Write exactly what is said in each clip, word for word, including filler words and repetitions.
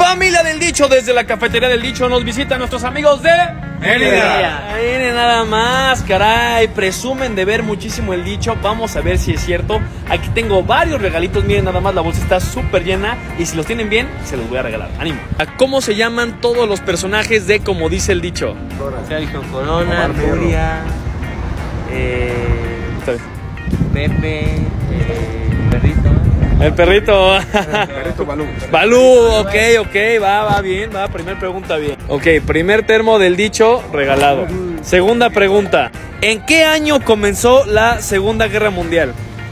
Familia del Dicho, desde la cafetería del Dicho nos visitan nuestros amigos de Mérida. Miren nada más, caray, presumen de ver muchísimo el Dicho. Vamos a ver si es cierto. Aquí tengo varios regalitos, miren nada más, la bolsa está súper llena y si los tienen bien, se los voy a regalar. Ánimo. ¿Cómo se llaman todos los personajes de Como Dice el Dicho? Sergio Corona, Nuria, eh, Pepe, eh, Perrito. El perrito. Perrito Balú. Balú, ok, ok, va, va bien, va, primer pregunta bien. Ok, primer termo del Dicho regalado. Segunda pregunta, ¿en qué año comenzó la Segunda Guerra Mundial?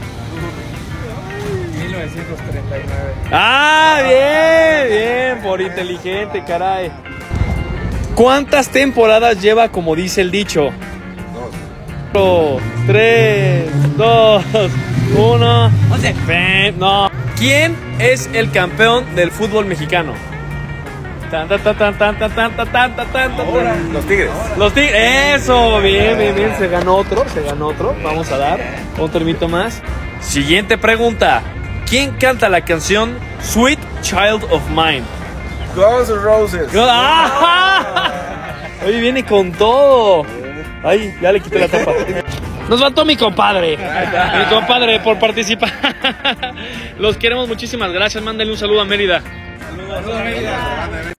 mil novecientos treinta y nueve. Ah, bien, bien, por inteligente, caray. ¿Cuántas temporadas lleva Como Dice el Dicho? Dos. Tres, dos, uno. once. No. ¿Quién es el campeón del fútbol mexicano? Tan, tan, tan, tan, tan, tan, tan, tan, tan, tan, tan. Los Tigres. Los Tigres. Eso, bien, bien, bien. Se ganó otro, se ganó otro. Vamos a dar un termito más. Siguiente pregunta. ¿Quién canta la canción Sweet Child of Mine? Guns N' Roses. ¡Ah! Oye, viene con todo. Ay, ya le quité la tapa. Nos faltó mi compadre. Mi compadre por participar. Los queremos, muchísimas gracias. Mándenle un saludo a Mérida. Saludos a Mérida.